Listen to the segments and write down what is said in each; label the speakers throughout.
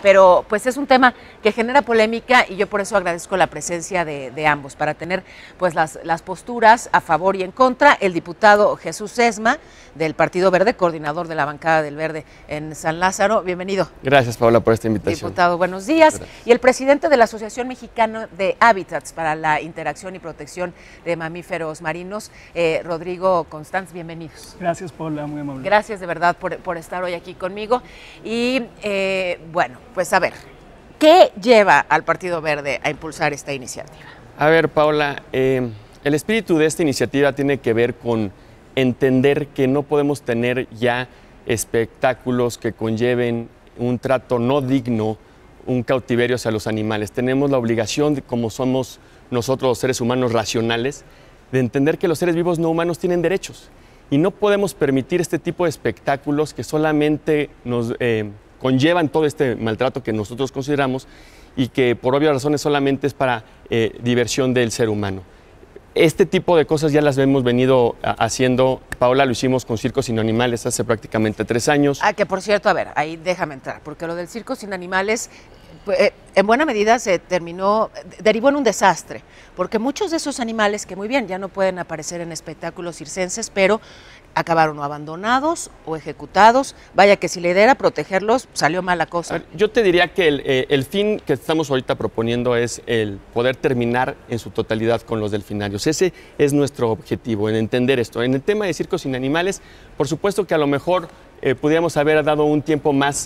Speaker 1: pero pues es un tema que genera polémica y yo por eso agradezco la presencia de ambos, para tener pues las posturas a favor y en contra. El diputado Jesús Sesma, del Partido Verde, coordinador de la bancada del Verde en San Lázaro. Bienvenido.
Speaker 2: Gracias, Paola, por esta invitación.
Speaker 1: Diputado, buenos días.
Speaker 2: Gracias.
Speaker 1: Y el presidente de la Asociación Mexicana de Hábitats para la Interacción y Protección de Mamíferos Marinos, Rodrigo Constanz, bienvenidos.
Speaker 3: Gracias, Paola, muy amable.
Speaker 1: Gracias de verdad por estar hoy aquí conmigo. Y bueno, pues a ver, ¿qué lleva al Partido Verde a impulsar esta iniciativa?
Speaker 2: A ver, Paola, el espíritu de esta iniciativa tiene que ver con entender que no podemos tener ya espectáculos que conlleven un trato no digno, un cautiverio hacia los animales. Tenemos la obligación, como somos nosotros los seres humanos racionales, de entender que los seres vivos no humanos tienen derechos y no podemos permitir este tipo de espectáculos que solamente nos conllevan todo este maltrato que nosotros consideramos y que por obvias razones solamente es para diversión del ser humano. Este tipo de cosas ya las hemos venido haciendo, Paola, lo hicimos con Circos Sin Animales hace prácticamente 3 años.
Speaker 1: Ah, que por cierto, a ver, ahí déjame entrar, porque lo del Circo Sin Animales en buena medida derivó en un desastre, porque muchos de esos animales que muy bien ya no pueden aparecer en espectáculos circenses, pero acabaron o abandonados o ejecutados. Vaya que si la idea era protegerlos, salió mal la cosa.
Speaker 2: Yo te diría que el fin que estamos ahorita proponiendo es el poder terminar en su totalidad con los delfinarios. Ese es nuestro objetivo, en entender esto. En el tema de Circos Sin Animales, por supuesto que a lo mejor pudiéramos haber dado un tiempo más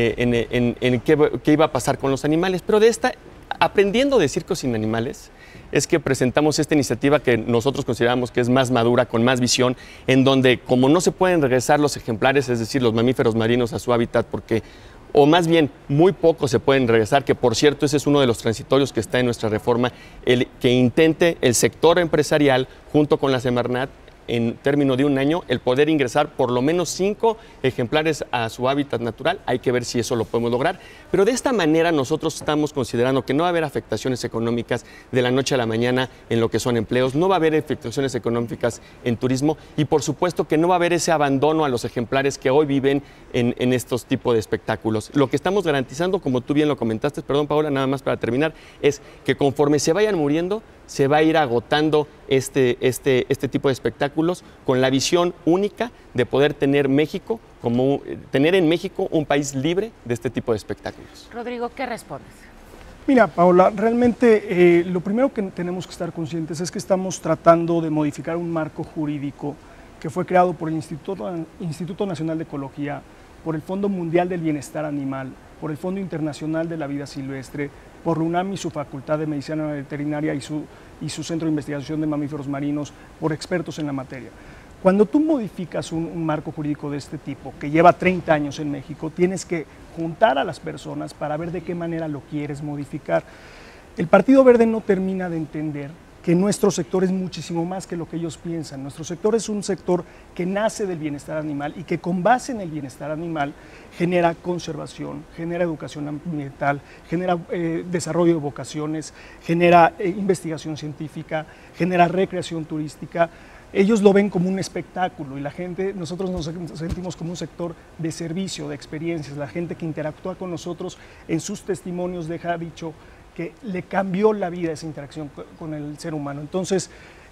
Speaker 2: en qué iba a pasar con los animales, pero aprendiendo de Circos Sin Animales, es que presentamos esta iniciativa que nosotros consideramos que es más madura, con más visión, en donde como no se pueden regresar los ejemplares, es decir, los mamíferos marinos a su hábitat, o más bien muy pocos se pueden regresar, que por cierto ese es uno de los transitorios que está en nuestra reforma, el que intente el sector empresarial junto con la Semarnat, en término de un año, el poder ingresar por lo menos 5 ejemplares a su hábitat natural. Hay que ver si eso lo podemos lograr. Pero de esta manera nosotros estamos considerando que no va a haber afectaciones económicas de la noche a la mañana en lo que son empleos, no va a haber afectaciones económicas en turismo y por supuesto que no va a haber ese abandono a los ejemplares que hoy viven en estos tipos de espectáculos. Lo que estamos garantizando, como tú bien lo comentaste, perdón Paola, nada más para terminar, es que conforme se vayan muriendo, se va a ir agotando este tipo de espectáculos con la visión única de poder tener en México un país libre de este tipo de espectáculos.
Speaker 1: Rodrigo, ¿qué respondes?
Speaker 3: Mira, Paola, realmente lo primero que tenemos que estar conscientes es que estamos tratando de modificar un marco jurídico que fue creado por el Instituto Nacional de Ecología, por el Fondo Mundial del Bienestar Animal, por el Fondo Internacional de la Vida Silvestre, por la UNAM y su Facultad de Medicina Veterinaria y su Centro de Investigación de Mamíferos Marinos, por expertos en la materia. Cuando tú modificas un marco jurídico de este tipo, que lleva 30 años en México, tienes que juntar a las personas para ver de qué manera lo quieres modificar. El Partido Verde no termina de entender que nuestro sector es muchísimo más que lo que ellos piensan. Nuestro sector es un sector que nace del bienestar animal y que con base en el bienestar animal genera conservación, genera educación ambiental, genera desarrollo de vocaciones, genera investigación científica, genera recreación turística. Ellos lo ven como un espectáculo y la gente, nosotros nos sentimos como un sector de servicio, de experiencias. La gente que interactúa con nosotros en sus testimonios deja dicho que le cambió la vida esa interacción con el ser humano. Entonces,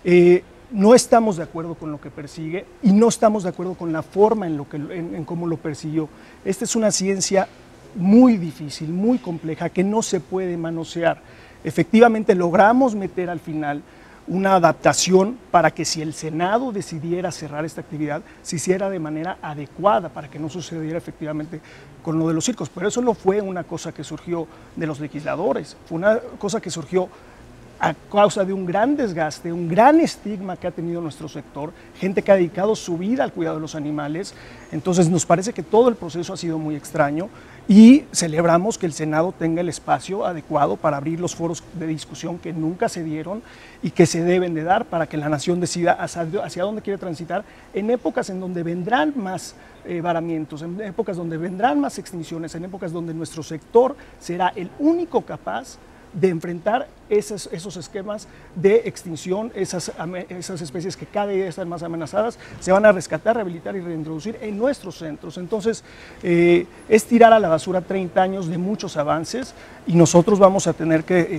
Speaker 3: no estamos de acuerdo con lo que persigue y no estamos de acuerdo con la forma en cómo lo persiguió. Esta es una ciencia muy difícil, muy compleja, que no se puede manosear. Efectivamente, logramos meter al final una adaptación para que si el Senado decidiera cerrar esta actividad, se hiciera de manera adecuada para que no sucediera efectivamente con lo de los circos. Pero eso no fue una cosa que surgió de los legisladores, fue una cosa que surgió a causa de un gran desgaste, un gran estigma que ha tenido nuestro sector, gente que ha dedicado su vida al cuidado de los animales. Entonces nos parece que todo el proceso ha sido muy extraño y celebramos que el Senado tenga el espacio adecuado para abrir los foros de discusión que nunca se dieron y que se deben de dar para que la nación decida hacia dónde quiere transitar en épocas en donde vendrán más varamientos, en épocas donde vendrán más extinciones, en épocas donde nuestro sector será el único capaz de enfrentar esos esquemas de extinción, esas especies que cada día están más amenazadas, se van a rescatar, rehabilitar y reintroducir en nuestros centros. Entonces, es tirar a la basura 30 años de muchos avances y nosotros vamos a tener que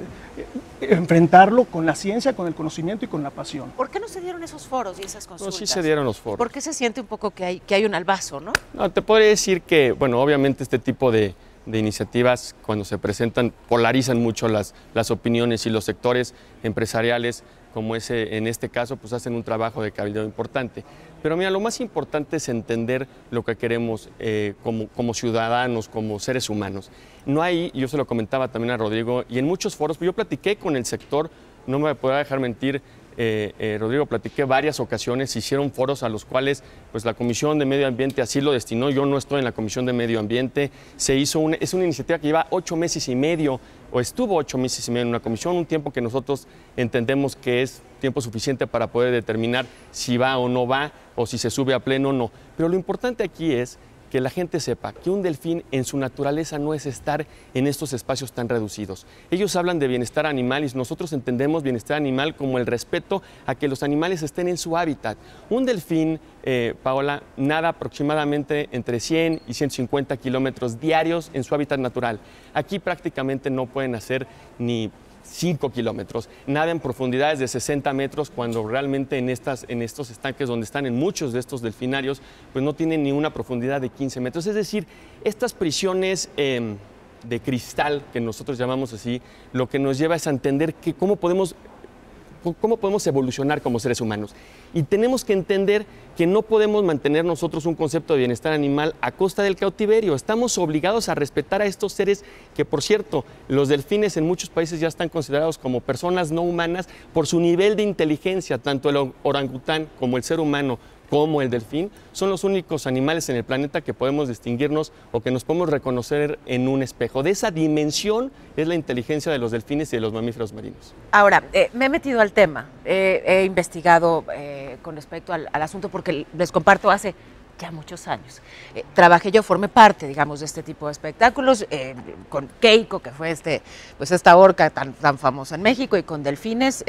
Speaker 3: enfrentarlo con la ciencia, con el conocimiento y con la pasión.
Speaker 1: ¿Por qué no se dieron esos foros y esas consultas?
Speaker 2: No, sí se dieron los foros.
Speaker 1: ¿Por qué se siente un poco que hay un albazo, no?
Speaker 2: No, te podría decir que, bueno, obviamente este tipo de iniciativas, cuando se presentan, polarizan mucho las opiniones, y los sectores empresariales, como en este caso, pues hacen un trabajo de cabildo importante. Pero mira, lo más importante es entender lo que queremos como ciudadanos, como seres humanos. No hay, yo se lo comentaba también a Rodrigo, y en muchos foros, yo platiqué con el sector, no me podrá dejar mentir, Rodrigo, platiqué varias ocasiones, hicieron foros a los cuales pues la Comisión de Medio Ambiente así lo destinó. Yo no estoy en la Comisión de Medio Ambiente. Es una iniciativa que lleva 8 meses y medio, o estuvo 8 meses y medio en una comisión, un tiempo que nosotros entendemos que es tiempo suficiente para poder determinar si va o no va, o si se sube a pleno o no. Pero lo importante aquí es que la gente sepa que un delfín en su naturaleza no es estar en estos espacios tan reducidos. Ellos hablan de bienestar animal y nosotros entendemos bienestar animal como el respeto a que los animales estén en su hábitat. Un delfín, Paola, nada aproximadamente entre 100 y 150 kilómetros diarios en su hábitat natural. Aquí prácticamente no pueden hacer ni 5 kilómetros, nada en profundidades de 60 metros, cuando realmente en estos estanques donde están en muchos de estos delfinarios, pues no tienen ni una profundidad de 15 metros. Es decir, estas prisiones de cristal, que nosotros llamamos así, lo que nos lleva es a entender que cómo podemos evolucionar como seres humanos. Y tenemos que entender que no podemos mantener nosotros un concepto de bienestar animal a costa del cautiverio. Estamos obligados a respetar a estos seres que, por cierto, los delfines en muchos países ya están considerados como personas no humanas por su nivel de inteligencia. Tanto el orangután como el ser humano como el delfín son los únicos animales en el planeta que podemos distinguirnos o que nos podemos reconocer en un espejo. De esa dimensión es la inteligencia de los delfines y de los mamíferos marinos.
Speaker 1: Ahora, me he metido al tema, he investigado con respecto al asunto, porque les comparto, hace ya muchos años trabajé yo, formé parte, digamos, de este tipo de espectáculos, con Keiko, que fue esta orca tan famosa en México, y con delfines.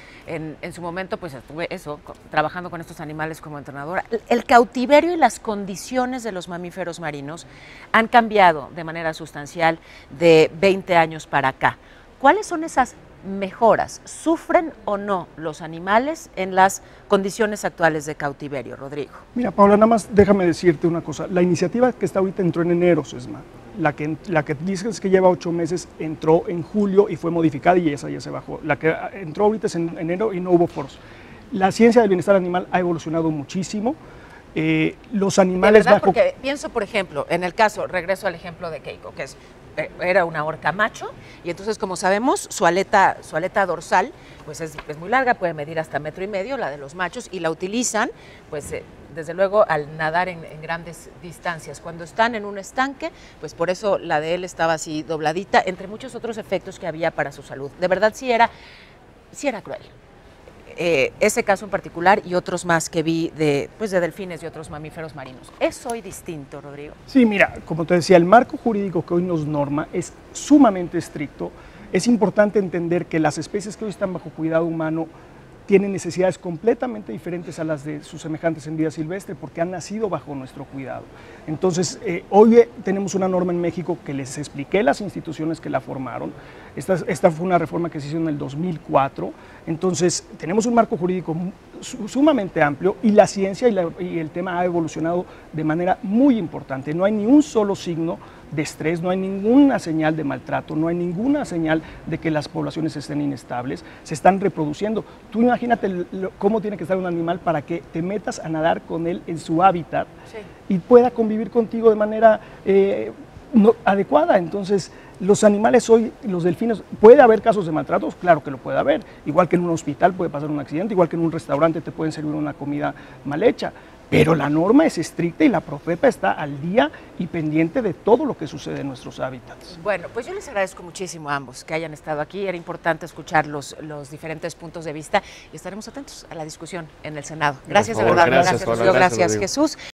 Speaker 1: En su momento, pues estuve trabajando con estos animales como entrenadora. El cautiverio y las condiciones de los mamíferos marinos han cambiado de manera sustancial de 20 años para acá. ¿Cuáles son esas mejoras? ¿Sufren o no los animales en las condiciones actuales de cautiverio, Rodrigo?
Speaker 3: Mira, Paula, nada más déjame decirte una cosa. La iniciativa que está ahorita entró en enero, Sesma. La que dices que lleva 8 meses entró en julio y fue modificada, y esa ya se bajó. La que entró ahorita es en enero y no hubo foros. La ciencia del bienestar animal ha evolucionado muchísimo. Los animales
Speaker 1: ¿De verdad? Porque pienso, por ejemplo, en el caso, regreso al ejemplo de Keiko, que era una orca macho, y entonces, como sabemos, su aleta dorsal pues es muy larga, puede medir hasta 1,5 metros, la de los machos, y la utilizan, pues desde luego, al nadar en grandes distancias. Cuando están en un estanque, pues por eso la de él estaba así dobladita, entre muchos otros efectos que había para su salud. De verdad sí era cruel. Ese caso en particular y otros más que vi de delfines y otros mamíferos marinos. ¿Es hoy distinto, Rodrigo?
Speaker 3: Sí, mira, como te decía, el marco jurídico que hoy nos norma es sumamente estricto. Es importante entender que las especies que hoy están bajo cuidado humano tienen necesidades completamente diferentes a las de sus semejantes en vida silvestre, porque han nacido bajo nuestro cuidado. Entonces, hoy tenemos una norma en México que les expliqué las instituciones que la formaron. Esta fue una reforma que se hizo en el 2004. Entonces, tenemos un marco jurídico sumamente amplio, y la ciencia y el tema ha evolucionado de manera muy importante. No hay ni un solo signo de estrés, no hay ninguna señal de maltrato, no hay ninguna señal de que las poblaciones estén inestables, se están reproduciendo. Tú imagínate cómo tiene que estar un animal para que te metas a nadar con él en su hábitat, sí, y pueda convivir contigo de manera adecuada. Entonces, los animales hoy, los delfines, ¿puede haber casos de maltratos? Claro que lo puede haber. Igual que en un hospital puede pasar un accidente, igual que en un restaurante te pueden servir una comida mal hecha. Pero la norma es estricta y la Profepa está al día y pendiente de todo lo que sucede en nuestros hábitats.
Speaker 1: Bueno, pues yo les agradezco muchísimo a ambos que hayan estado aquí. Era importante escuchar los diferentes puntos de vista, y estaremos atentos a la discusión en el Senado. Gracias, de verdad. Gracias, Jesús.